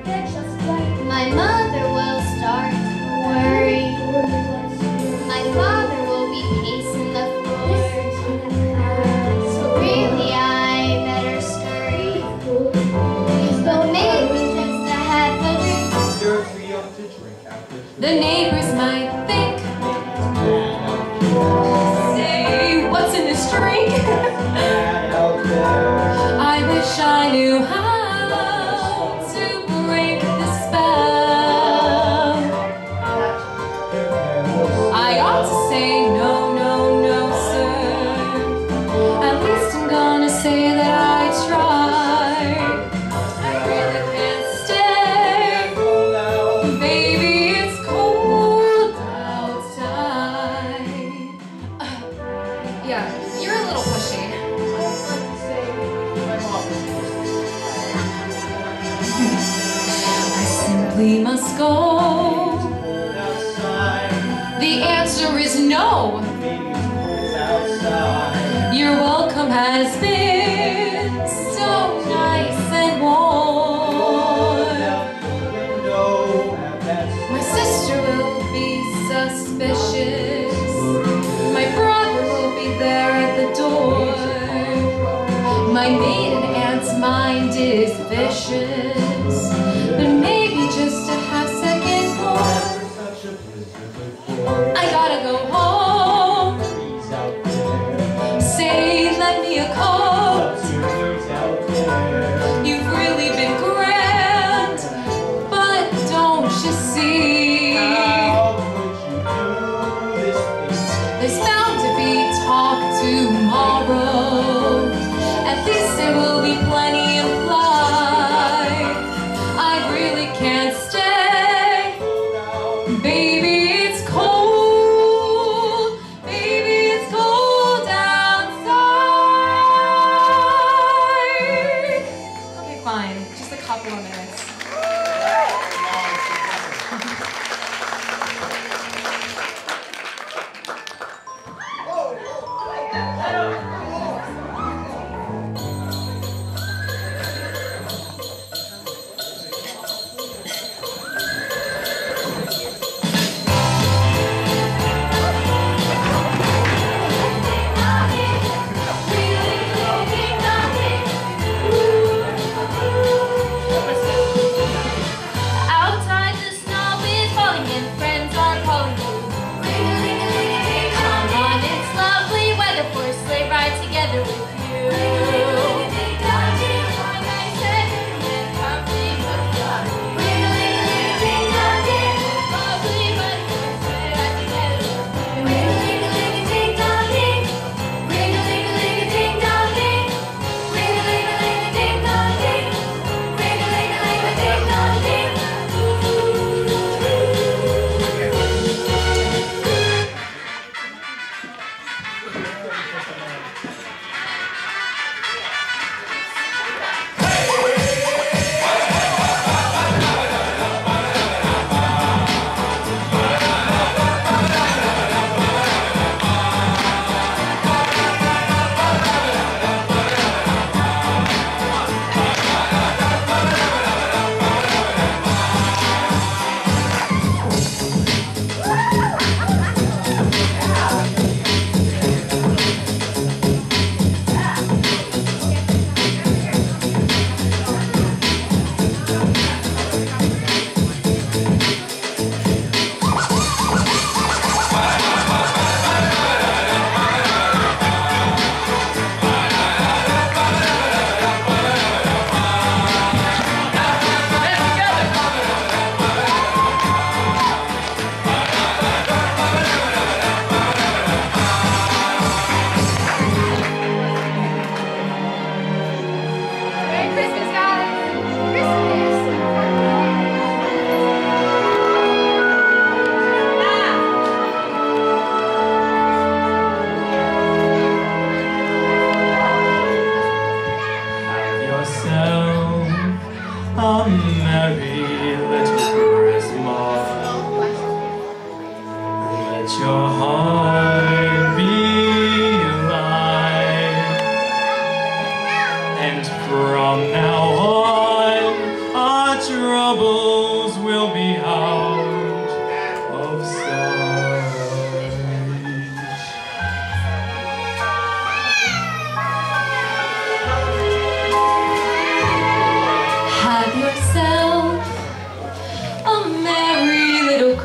My mother will start to worry. My father will be pacing the floor. So really I better scurry. But maybe just to have a drink. The neighbors might think, say, what's in this drink? I wish I knew how to break the spell. I ought to say no, no, no, sir. At least I'm gonna say that I tried. I really can't stay. Baby, it's cold outside. Yeah, you're a little pushy. I simply must go. The answer is no. Your welcome has been so nice and warm. My sister will be suspicious. My brother will be there at the door. My maiden aunt's mind is vicious, but maybe just to have second thought. I gotta go home. Say, lend me a coat. You've really been grand, but don't you see? There's bound to be talk tomorrow. At least there will be plenty implied. I really can't stay. Baby, it's cold. Baby, it's cold outside. Okay, fine. Just a couple of minutes. a merry little Christmas. Let your heart be light, and from now on our troubles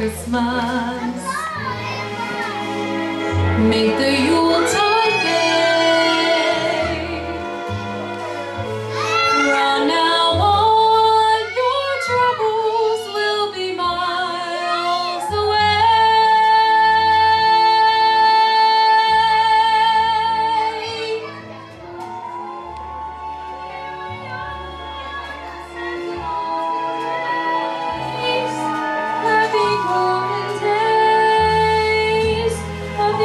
Christmas. Make the Yuletide gay. From now on, your troubles will be miles away. Happy golden days of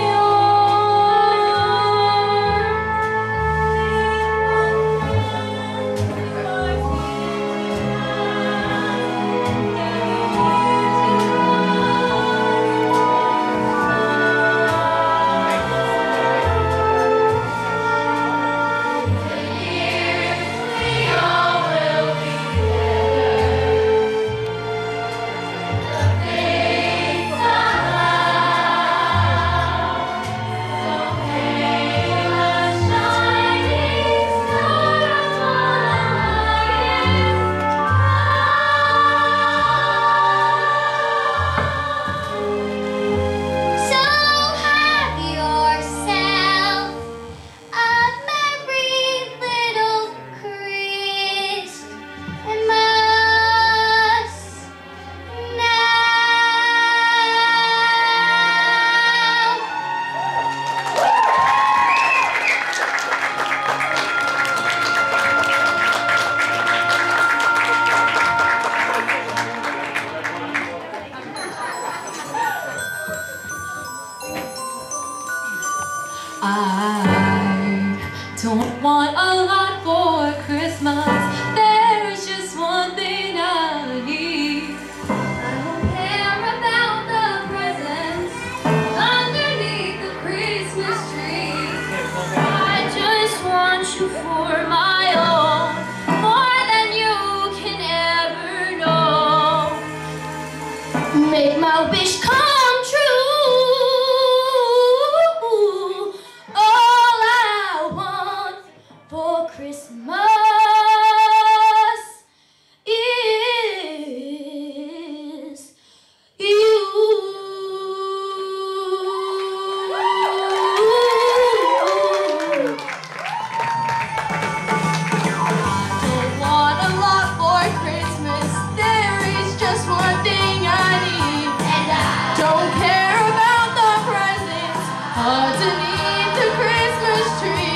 I don't want a lot for Christmas. There is just one thing I need. I don't care about the presents underneath the Christmas tree. I just want you for my own, more than you can ever know. Make my wish come true. For Christmas is you. I don't want a lot for Christmas. There is just one thing I need, and I don't care about the presents underneath the Christmas tree.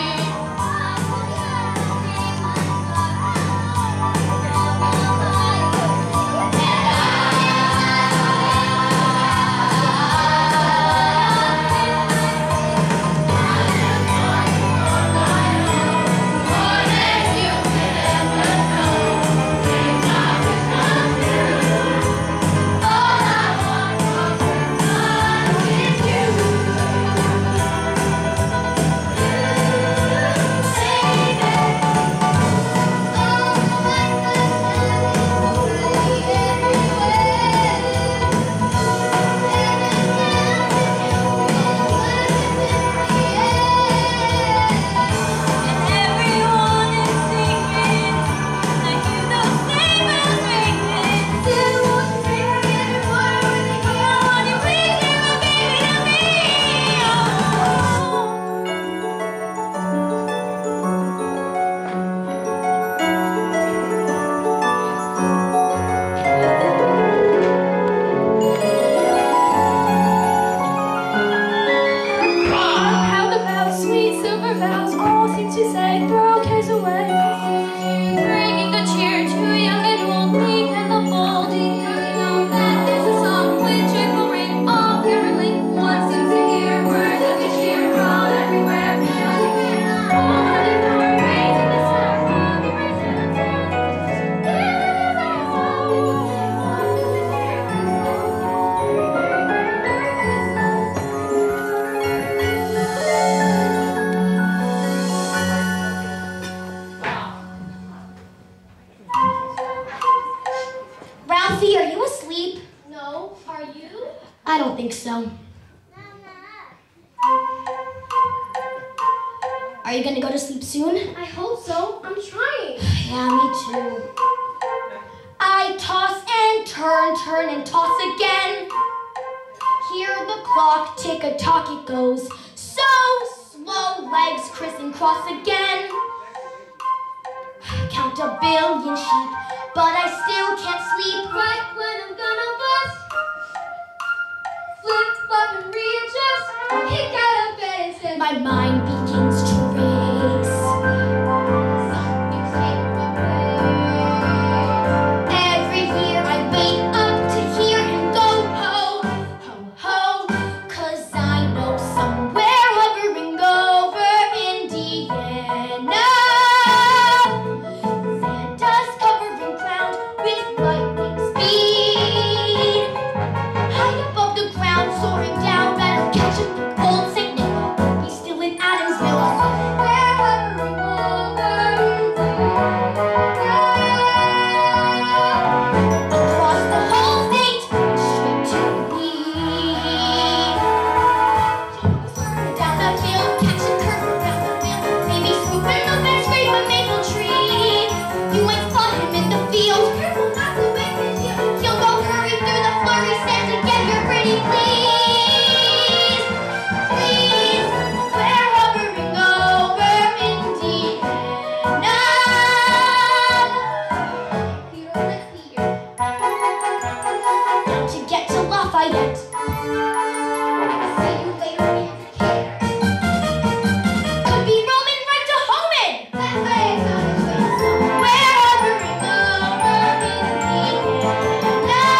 Ralphie, are you asleep? No, are you? I don't think so. Are you gonna go to sleep soon? I hope so. I'm trying. Yeah, me too. I toss and turn and toss again. hear the clock tick-a-tock it goes. So slow, legs criss and cross again. Count a billion sheep, but I still can't sleep. Right when I'm gonna bust, flip flop and readjust. Kick out of bed and say, My mind begins to race. something's taken away. Every year I wait up to hear him go ho, ho, ho. 'Cause I know somewhere hovering over Indiana, Santa's covering ground with lightning speed. High above the ground, soaring down, rattle catching the gold Saint Nick. He's still in Adamsville. We're hovering over Across the whole state, straight to me. Down the hill, catch a curve around the mill. Maybe swooping up and scrape a maple tree. You might spot him in the field. Careful not to wake his heel. He'll go hurry through the flurry. Santa, get here pretty please. Please, we're hovering over Indiana. Now to get to Lafayette. See you later, indicator. Could be Roman right to Homan. That way is not a place. We're hovering over Indiana.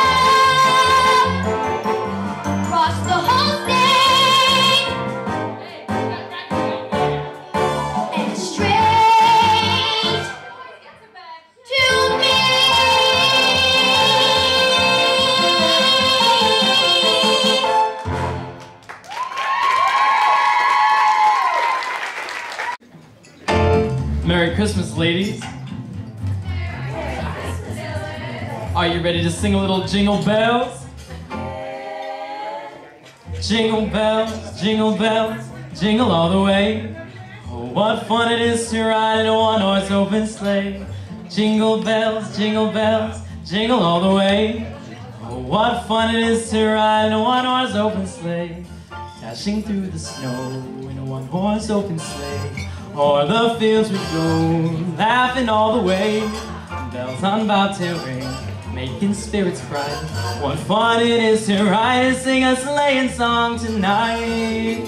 Across the whole state. And straight to me. Merry Christmas, ladies. Are you ready to sing a little Jingle Bells? Jingle bells, jingle all the way. Oh, what fun it is to ride in a one-horse open sleigh. Jingle bells, jingle all the way. Oh, what fun it is to ride in a one-horse open sleigh. Dashing through the snow in a one-horse open sleigh. O'er the fields we go, laughing all the way. Bells on bobtail ring, making spirits bright. What fun it is to ride and sing a sleighing song tonight.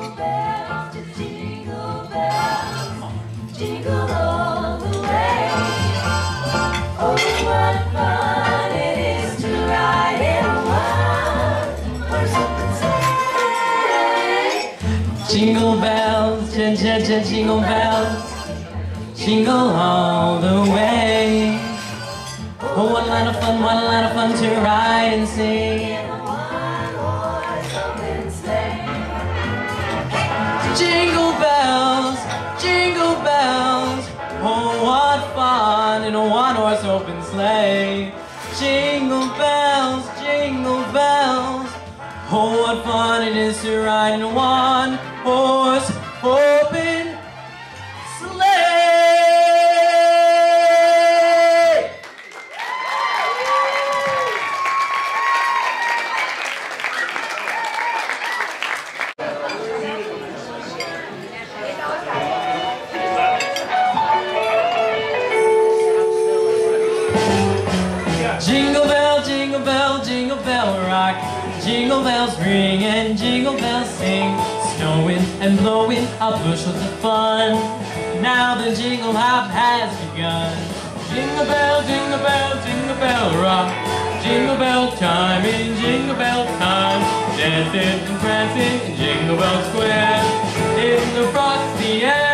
Jingle all the way. Oh, what fun it is to ride in a one-horse open sleigh. Jingle bells, jingle bells, jingle all the way. Oh, what a lot of fun to ride and sing. In a one-horse open sleigh. Jingle bells, oh what fun in a one-horse open sleigh. Jingle bells, oh what fun it is to ride in a one-horse open sleigh. Jingle bell rock. Jingle bells ring and jingle bells sing. Snowing and blowing up bushels of fun. Now the jingle hop has begun. Jingle bell rock. Jingle bell time in jingle bell time. Dancing and prancing in Jingle Bell Square. In the frosty air.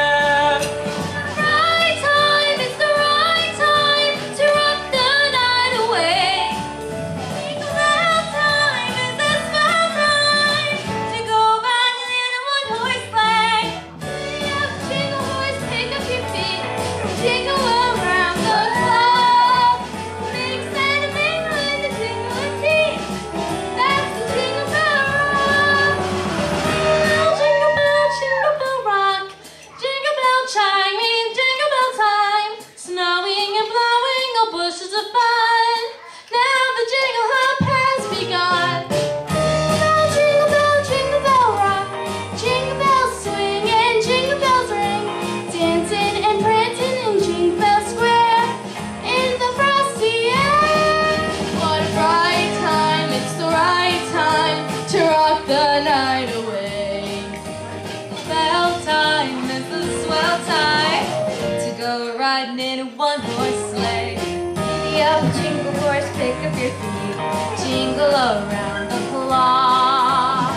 Jingle Jingle horse, pick up your feet, jingle around the clock.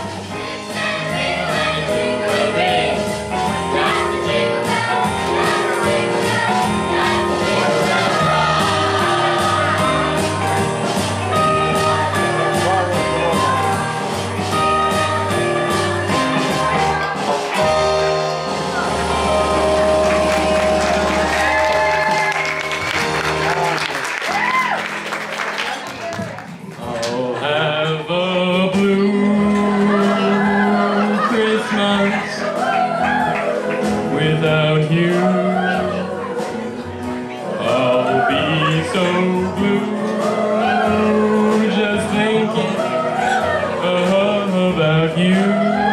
I'll have a blue Christmas without you. I'll be so blue just thinking about you.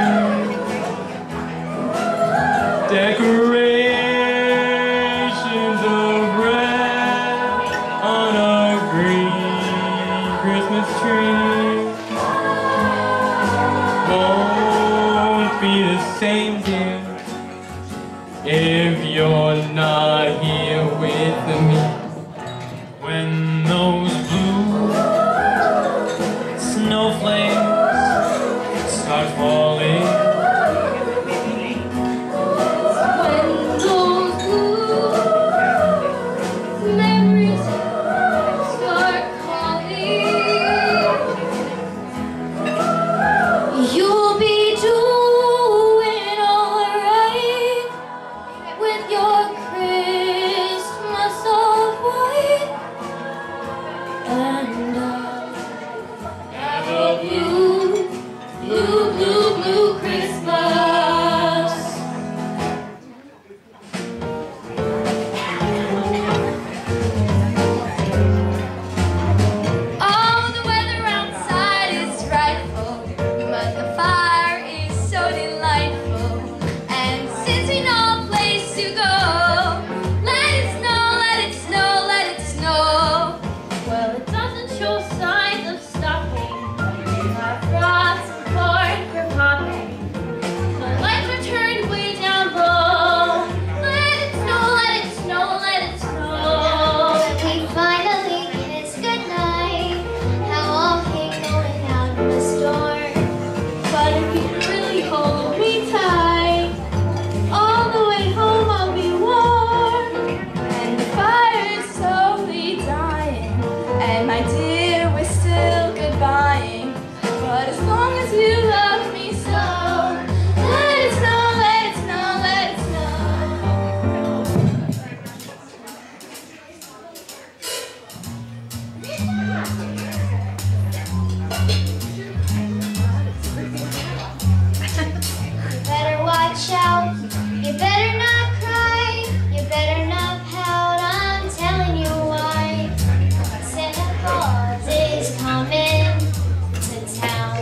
Decorations of red on a green Christmas tree won't be the same, dear, if you're not here with me. When those blue snowflakes start falling, When those blue memories start calling, you'll be doing alright with your Christmas of white, and I'll have a blue, blue, blue, blue Christmas. Oh, the weather outside is frightful, but the fire is so delightful. And since we know a place to go, let it snow, let it snow, let it snow. Well, it doesn't show signs of stopping. Our frost and corn for popping. The lights are turned way down low. Let it snow, let it snow, let it snow. We finally kiss goodnight. How I'll hate going out in the storm. But if you really hold me tight, all the way home I'll be warm. And the fire is slowly dying, and my dear, we're still goodbying. But as long as you love me so, let it snow, let it snow, let it You better watch out. You better not cry. You better not pout. I'm telling you why. Santa Claus is coming to town.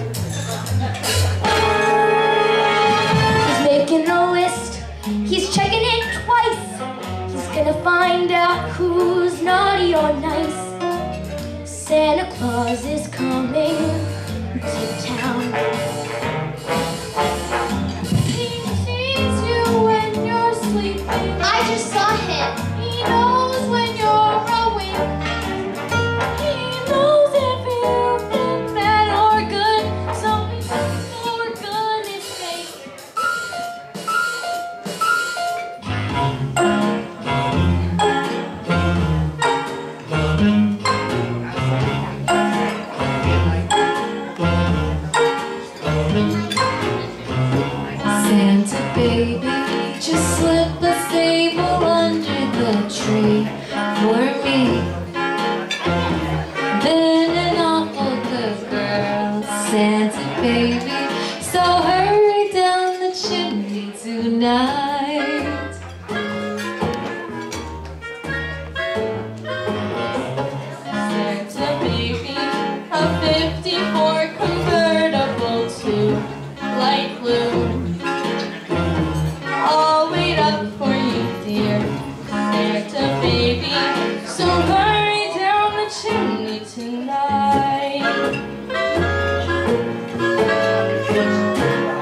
He's making a list, he's checking it twice. He's gonna find out who's naughty or nice. Santa Claus is coming to town. He sees you when you're sleeping. I just saw him. He knows when you're awake. He knows if you've been bad or good. So for goodness sake. Santa baby, just slip a sable under the tree for me. Been an awful good girl, Santa baby, so hurry down the chimney tonight. Santa baby, a 54 convertible to light blue. I'll wait up for you, dear Santa baby, so hurry down the chimney tonight.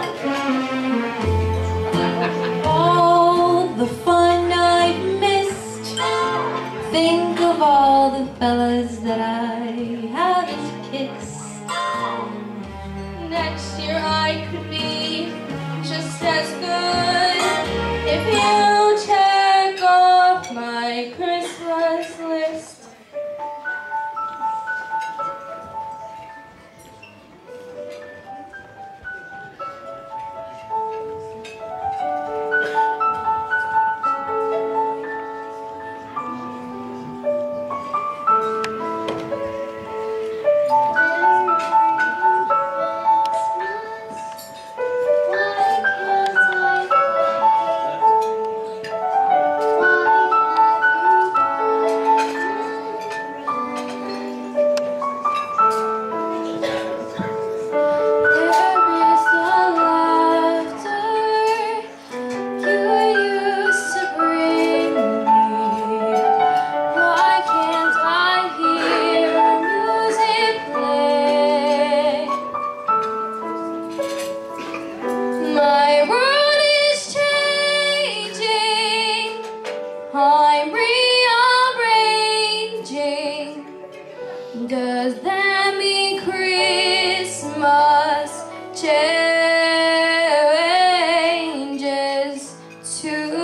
that I haven't kissed. Next year I could be just as good if you check off my Christmas list. I'm rearranging. Does that mean Christmas changes too?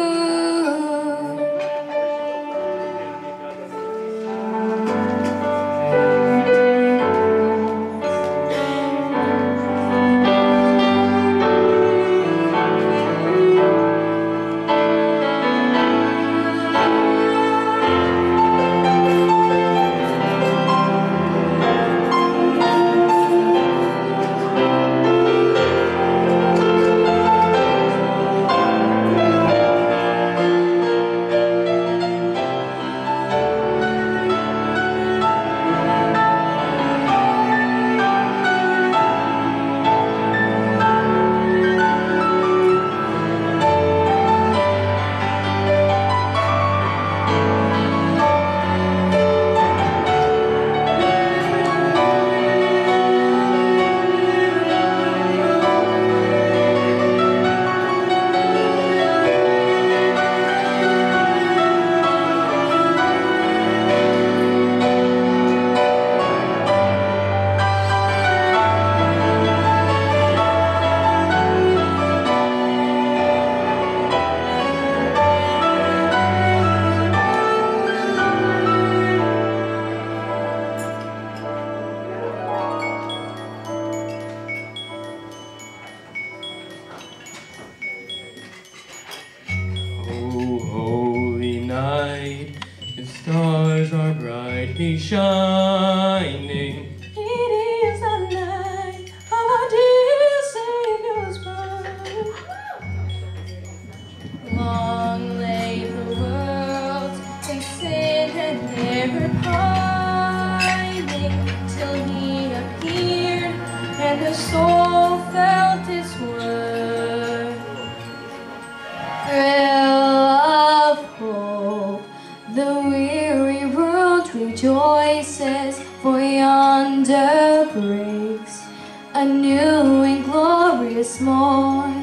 The stars are brightly shining. It is the night of our dear Savior's birth. Long lay the world in sin and never pining, till he appeared and the soul felt its worth. Thrill of hope, the weary world rejoices, for yonder breaks a new and glorious morn.